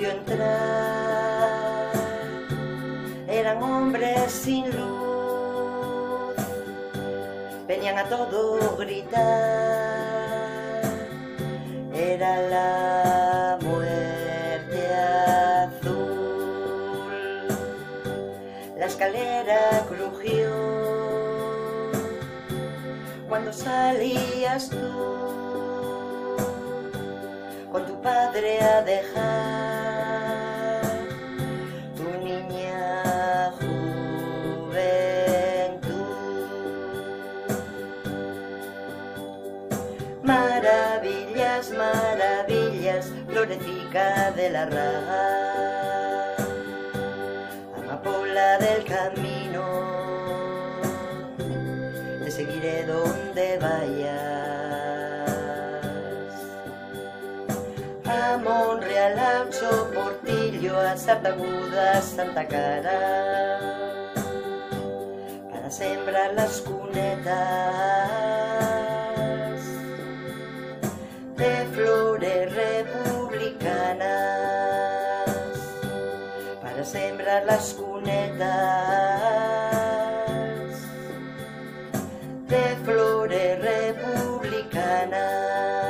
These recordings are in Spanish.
vio entrar eran hombres sin luz, venían a todo gritar, era la muerte azul. La escalera crujió cuando salías tú con tu padre a dejar tu niña juventud. Maravillas, maravillas, florecita de la raga, amapola del camino, te seguiré donde vayas. A Monreal, a Ocho Portillo, a Sartaguda, a Santa Cara, para sembrar las cunetas de flores republicanas, para sembrar las cunetas de flores republicanas.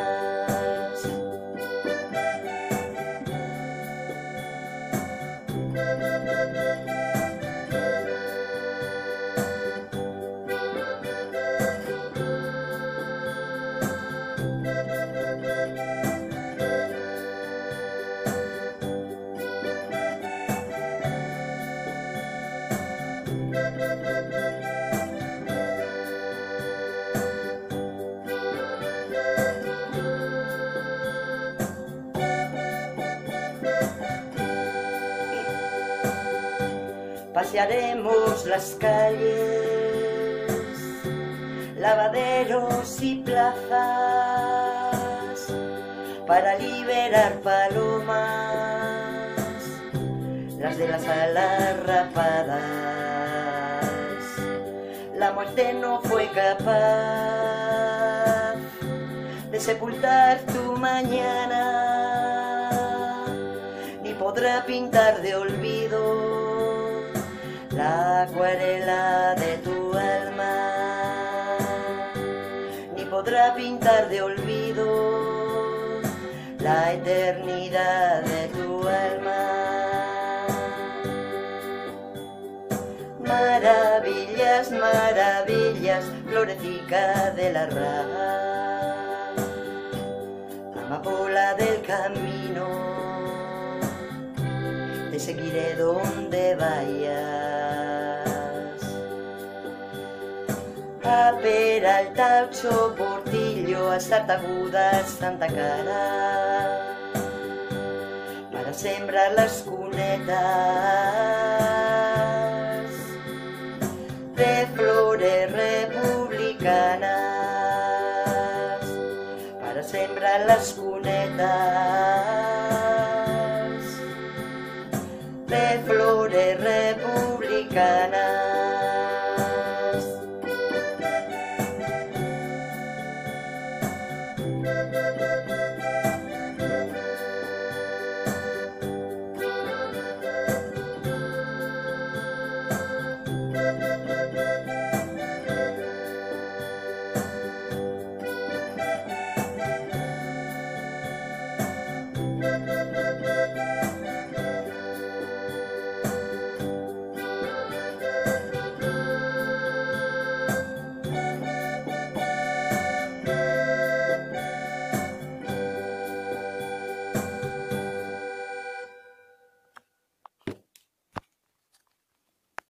Pasearemos las calles, lavaderos y plazas para liberar palomas, las de las alas rapadas. La muerte no fue capaz de sepultar tu mañana, ni podrá pintar de olvido la acuarela de tu alma, ni podrá pintar de olvido la eternidad de tu alma. Maravillas, maravillas, florecita de la raga, amapola del camino, te seguiré donde vayas. A Peralta, a Ocho Portillo, a Sartaguda, a Santa Cara, para sembrar las cunetas de flores republicanas, para sembrar las cunetas de flores republicanas.